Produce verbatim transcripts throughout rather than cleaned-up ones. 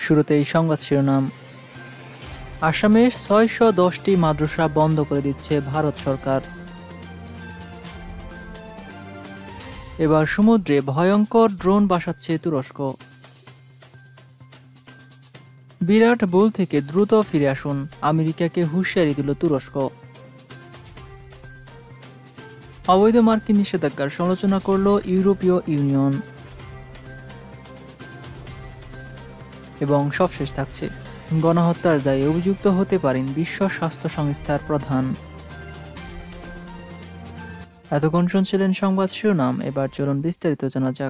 শুরুতেই সংবাদ শিরোনাম। আসামে ছয়শ দশটি মাদ্রাসা বন্ধ করে দিচ্ছে ভারত সরকার। এবার সমুদ্রে ভয়ঙ্কর ড্রোন বাসাচ্ছে তুরস্ক। বিরাট ভুল থেকে দ্রুত ফিরে আসুন, আমেরিকাকে হুঁশিয়ারি দিল তুরস্ক। অবৈধ মার্কিন নিষেধাজ্ঞার সমালোচনা করল ইউরোপীয় ইউনিয়ন। এবং সবশেষ থাকছে, গণহত্যার দায়ে অভিযুক্ত হতে পারেন বিশ্ব স্বাস্থ্য সংস্থার প্রধান। এতক্ষণ শুনছিলেন সংবাদ শিরোনাম, এবার চলুন বিস্তারিত জানা যাক।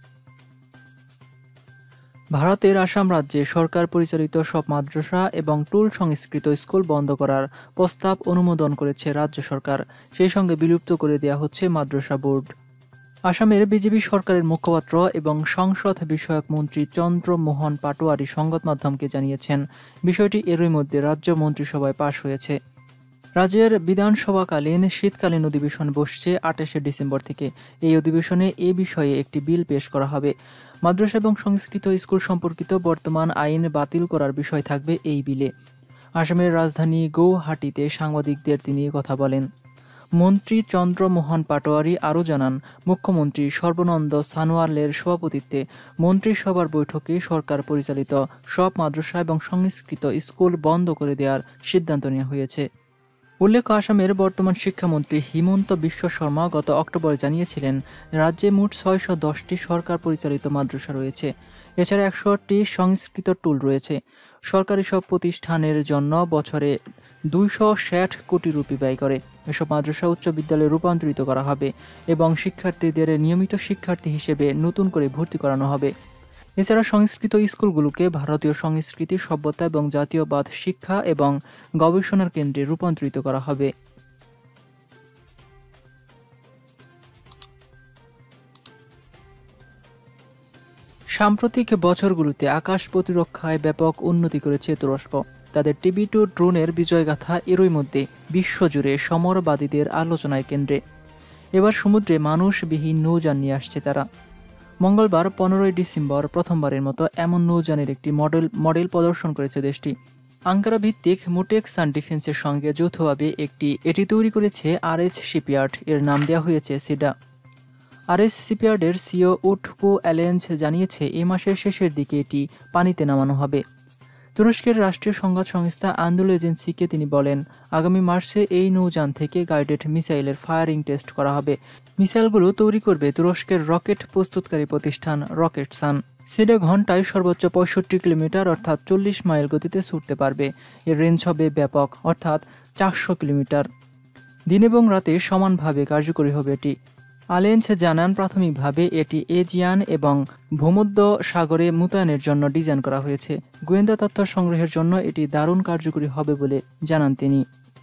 ভারতের আসাম রাজ্যে সরকার পরিচালিত সব মাদ্রাসা এবং টুল সংস্কৃত স্কুল বন্ধ করার প্রস্তাব অনুমোদন করেছে রাজ্য সরকার। সেই সঙ্গে বিলুপ্ত করে দেওয়া হচ্ছে মাদ্রাসা বোর্ড। আসামের বিজেপি সরকারের মুখপাত্র এবং সংসদ বিষয়ক মন্ত্রী চন্দ্র মোহন পাটোয়ারি সংবাদ মাধ্যমকে জানিয়েছেন, বিষয়টি এরই মধ্যে রাজ্য মন্ত্রিসভায় পাশ হয়েছে। রাজ্যের বিধানসভাকালীন শীতকালীন অধিবেশন বসছে আঠাশে ডিসেম্বর থেকে। এই অধিবেশনে এ বিষয়ে একটি বিল পেশ করা হবে। মাদ্রাসা এবং সংস্কৃত স্কুল সম্পর্কিত বর্তমান আইন বাতিল করার বিষয় থাকবে এই বিলে। আসামের রাজধানী গৌহাটিতে সাংবাদিকদের তিনি কথা বলেন। মন্ত্রী চন্দ্র মোহন পাটোয়ারি আরও জানান, মুখ্যমন্ত্রী সর্বানন্দ সোনোয়ালের সভাপতিত্বে মন্ত্রিসভার বৈঠকে সরকার পরিচালিত সব মাদ্রাসা এবং সংস্কৃত স্কুল বন্ধ করে দেওয়ার সিদ্ধান্ত নেওয়া হয়েছে। উল্লেখ্য, আসামের বর্তমান শিক্ষামন্ত্রী হিমন্ত বিশ্ব শর্মা গত অক্টোবরে জানিয়েছিলেন, রাজ্যে মোট ছয়শ দশটি সরকার পরিচালিত মাদ্রাসা রয়েছে। এছাড়া একশোটি সংস্কৃত টুল রয়েছে। সরকারি সব প্রতিষ্ঠানের জন্য বছরে দুইশো ষাট কোটি রুপি ব্যয় করে। এসব মাদ্রাসা উচ্চ বিদ্যালয়ে রূপান্তরিত করা হবে এবং শিক্ষার্থীদের নিয়মিত শিক্ষার্থী হিসেবে নতুন করে ভর্তি করানো হবে। এছাড়া সংস্কৃত স্কুলগুলোকে ভারতীয় সংস্কৃতি, সভ্যতা এবং জাতীয়বাদ শিক্ষা এবং গবেষণার কেন্দ্রে রূপান্তরিত করা হবে। সাম্প্রতিক বছরগুলোতে আকাশ প্রতিরক্ষায় ব্যাপক উন্নতি করেছে তুরস্ক। তাদের টিভি টু ড্রোনের বিজয়গাথা এরই মধ্যে বিশ্বজুড়ে সমরবাদীদের আলোচনায় কেন্দ্রে। এবার সমুদ্রে মানুষবিহীন নৌযান নিয়ে আসছে তারা। মঙ্গলবার পনেরোই ডিসেম্বর প্রথমবারের মতো এমন নৌযানের একটি মডেল মডেল প্রদর্শন করেছে দেশটি। আঙ্কারা ভিত্তিক মুটেক্স সান ডিফেন্সের সঙ্গে যৌথভাবে একটি এটি তৈরি করেছে আর এস শিপইয়ার্ড। এর নাম দেওয়া হয়েছে সিডা। আর এস শিপইয়ার্ডের সিও উটকু অ্যালেন্স জানিয়েছে, এ মাসের শেষের দিকে এটি পানিতে নামানো হবে। তুরস্কের রাষ্ট্রীয় সংবাদ সংস্থা আন্দোলন এজেন্সিকে তিনি বলেন, আগামী মার্চে এই নৌযান থেকে গাইডেড মিসাইলের ফায়ারিং টেস্ট করা হবে। মিসাইলগুলো তৈরি করবে তুরস্কের রকেট প্রস্তুতকারী প্রতিষ্ঠান রকেটসান। সিডা ঘন্টায় সর্বোচ্চ পঁয়ষট্টি কিলোমিটার অর্থাৎ চল্লিশ মাইল গতিতে ছুটতে পারবে। এর রেঞ্জ হবে ব্যাপক অর্থাৎ চারশো কিলোমিটার। দিন এবং রাতে সমানভাবে কার্যকরী হবে এটি। আলেন্স জানান, প্রাথমিকভাবে এটি এজিয়ান এবং ভূমধ্য সাগরে মোতায়েনের জন্য ডিজাইন করা হয়েছে। গোয়েন্দা তথ্য সংগ্রহের জন্য এটি দারুণ কার্যকরী হবে বলে জানান তিনি।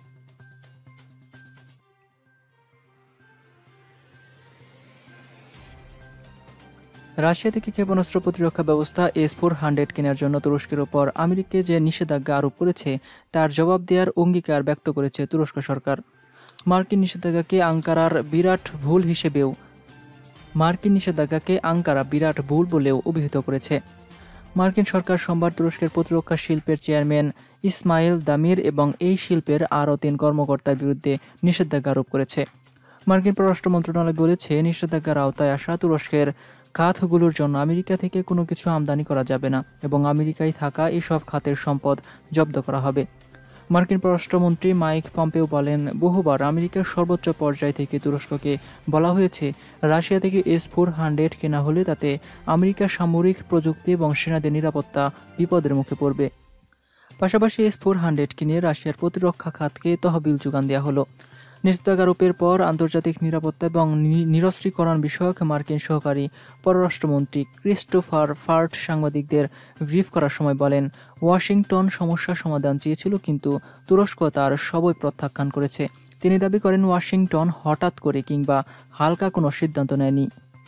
রাশিয়া থেকে ক্ষেপণাস্ত্র প্রতিরক্ষা ব্যবস্থা এস ফোর হান্ড্রেড কেনার জন্য তুরস্কের ওপর আমেরিকা যে নিষেধাজ্ঞা আরোপ করেছে তার জবাব দেওয়ার অঙ্গীকার ব্যক্ত করেছে তুরস্ক সরকার। মার্কিন নিষেধাজ্ঞাকে আঙ্কারার বিরাট ভুল হিসেবেও মার্কিন নিষেধাজ্ঞাকে আঙ্কারা বিরাট ভুল বলেও অভিহিত করেছে। মার্কিন সরকার সোমবার তুরস্কের প্রতিরক্ষা শিল্পের চেয়ারম্যান ইসমাইল দামির এবং এই শিল্পের আরও তিন কর্মকর্তার বিরুদ্ধে নিষেধাজ্ঞা আরোপ করেছে। মার্কিন পররাষ্ট্র মন্ত্রণালয় বলেছে, নিষেধাজ্ঞার আওতায় আসা তুরস্কের খাতগুলোর জন্য আমেরিকা থেকে কোনো কিছু আমদানি করা যাবে না এবং আমেরিকায় থাকা এসব খাতের সম্পদ জব্দ করা হবে। মার্কিন পররাষ্ট্রমন্ত্রী মাইক পম্পেও বলেন, বহুবার আমেরিকার সর্বোচ্চ পর্যায় থেকে তুরস্ককে বলা হয়েছে, রাশিয়া থেকে এস ফোর হান্ড্রেড কেনা হলে তাতে আমেরিকার সামরিক প্রযুক্তি এবং সেনাদের নিরাপত্তা বিপদের মুখে পড়বে। পাশাপাশি এস ফোর হান্ড্রেড কিনে রাশিয়ার প্রতিরক্ষা খাতকে তহবিল যোগান দেওয়া হলো। নিষেধাজ্ঞা আরোপের পর আন্তর্জাতিক নিরাপত্তা এবং নিরস্ত্রীকরণ বিষয়ক মার্কিন সহকারী পররাষ্ট্রমন্ত্রী ক্রিস্টোফার ফার্ট সাংবাদিকদের ব্রিফ করার সময় বলেন, ওয়াশিংটন সমস্যা সমাধান চেয়েছিল কিন্তু তুরস্ক তার সবই প্রত্যাখ্যান করেছে। তিনি দাবি করেন, ওয়াশিংটন হঠাৎ করে কিংবা হালকা কোনো সিদ্ধান্ত নেয়নি।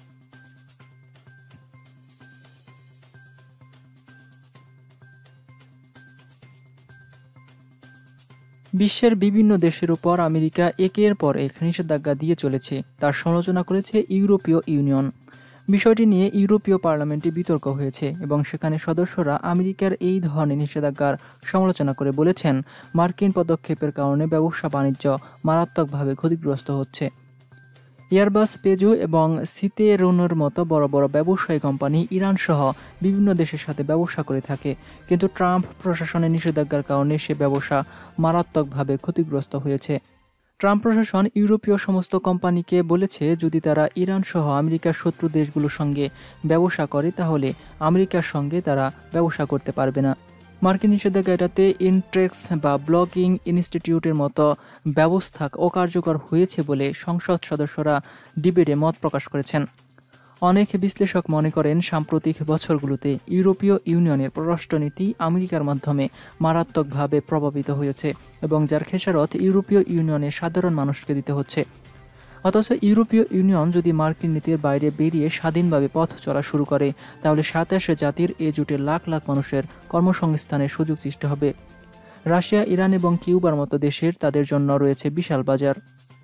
বিশ্বের বিভিন্ন দেশের উপর আমেরিকা একের পর এক নিষেধাজ্ঞা দিয়ে চলেছে, তার সমালোচনা করেছে ইউরোপীয় ইউনিয়ন। বিষয়টি নিয়ে ইউরোপীয় পার্লামেন্টে বিতর্ক হয়েছে এবং সেখানে সদস্যরা আমেরিকার এই ধরনের নিষেধাজ্ঞার সমালোচনা করে বলেছেন, মার্কিন পদক্ষেপের কারণে ব্যবসা বাণিজ্য মারাত্মকভাবে ক্ষতিগ্রস্ত হচ্ছে। এয়ারবাস, পেজো এবং সিতেরোনের মতো বড় বড় ব্যবসায়ী কোম্পানি ইরান সহ বিভিন্ন দেশের সাথে ব্যবসা করে থাকে, কিন্তু ট্রাম্প প্রশাসনের নিষেধাজ্ঞার কারণে সে ব্যবসা মারাত্মকভাবে ক্ষতিগ্রস্ত হয়েছে। ট্রাম্প প্রশাসন ইউরোপীয় সমস্ত কোম্পানিকে বলেছে, যদি তারা ইরান সহ আমেরিকার শত্রু দেশগুলোর সঙ্গে ব্যবসা করে তাহলে আমেরিকার সঙ্গে তারা ব্যবসা করতে পারবে না। মার্কিন নিষেধাজ্ঞা এড়াতে ইনট্রেক্স বা ব্লকিং ইনস্টিটিউটের মতো ব্যবস্থা অকার্যকর হয়েছে বলে সংসদ সদস্যরা ডিবেটে মত প্রকাশ করেছেন। অনেক বিশ্লেষক মনে করেন, সাম্প্রতিক বছরগুলোতে ইউরোপীয় ইউনিয়নের পররাষ্ট্রনীতি আমেরিকার মাধ্যমে মারাত্মকভাবে প্রভাবিত হয়েছে এবং যার খেসারত ইউরোপীয় ইউনিয়নের সাধারণ মানুষকে দিতে হচ্ছে। অথচ ইউরোপীয় ইউনিয়ন যদি মার্কিন নীতির বাইরে বেরিয়ে স্বাধীনভাবে পথ চলা শুরু করে, তাহলে সাতাশ জাতির এ জোটের লাখ লাখ মানুষের কর্মসংস্থানের সুযোগ সৃষ্টি হবে। রাশিয়া, ইরান এবং কিউবার মতো দেশের তাদের জন্য রয়েছে বিশাল বাজার।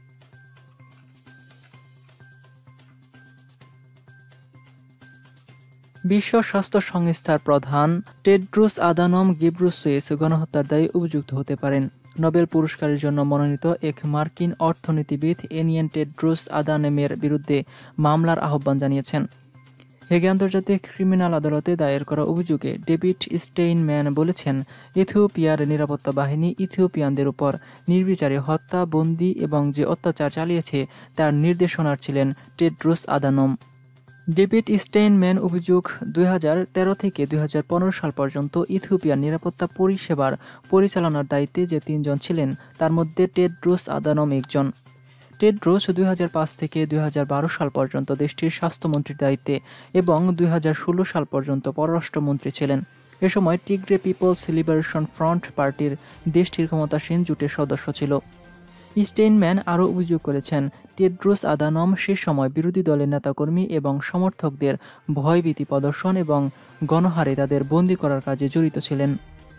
বিশ্ব স্বাস্থ্য সংস্থার প্রধান টেড্রোস আদানম গেব্রেয়েসুস গণহত্যার দায়ে অভিযুক্ত হতে পারেন। নোবেল পুরস্কারের জন্য মনোনীত এক মার্কিন অর্থনীতিবিদ এনিয়ান টেড্রোস আদানমের বিরুদ্ধে মামলার আহ্বান জানিয়েছেন। হেগে আন্তর্জাতিক ক্রিমিনাল আদালতে দায়ের করা অভিযোগে ডেভিড স্টেইনম্যান বলেছেন, ইথিওপিয়ার নিরাপত্তা বাহিনী ইথিওপিয়ানদের উপর নির্বিচারে হত্যা, বন্দী এবং যে অত্যাচার চালিয়েছে তার নির্দেশনার ছিলেন টেড্রোস আদানম। ডেভিড স্টেইনম্যান অভিযোগ, দুই হাজার তেরো থেকে দুই হাজার পনেরো সাল পর্যন্ত ইথিওপিয়ার নিরাপত্তা পরিষেবার পরিচালনার দায়িত্বে যে তিনজন ছিলেন তার মধ্যে টেড্রোস আদানম একজন। টেড্রোস দুই হাজার পাঁচ থেকে দুই হাজার বারো সাল পর্যন্ত দেশটির স্বাস্থ্যমন্ত্রীর দায়িত্বে এবং দুই হাজার ষোলো সাল পর্যন্ত পররাষ্ট্রমন্ত্রী ছিলেন। এ সময় টিগ্রে পিপলস লিবারেশন ফ্রন্ট পার্টির দেশটির ক্ষমতাসীন জোটের সদস্য ছিল। স্টেইনম্যান আরও অভিযোগ করেছেন, টেড্রোস আদানম সে সময় বিরোধী দলের নেতাকর্মী এবং সমর্থকদের ভয়ভীতি প্রদর্শন এবং গণহারে তাদের বন্দী করার কাজে জড়িত ছিলেন।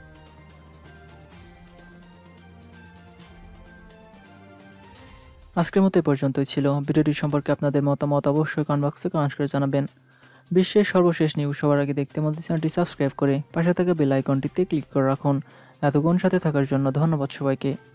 আজকের মতো এ পর্যন্তই ছিল। ভিডিওটি সম্পর্কে আপনাদের মতামত অবশ্যই কমেন্ট বক্সে কমেন্ট করে জানাবেন। বিশ্বের সর্বশেষ নিউজ সবার আগে দেখতে আমাদের চ্যানেলটি সাবস্ক্রাইব করে পাশে থাকা বেল আইকনটিতে ক্লিক করে রাখুন। এতক্ষণ সাথে থাকার জন্য ধন্যবাদ সবাইকে।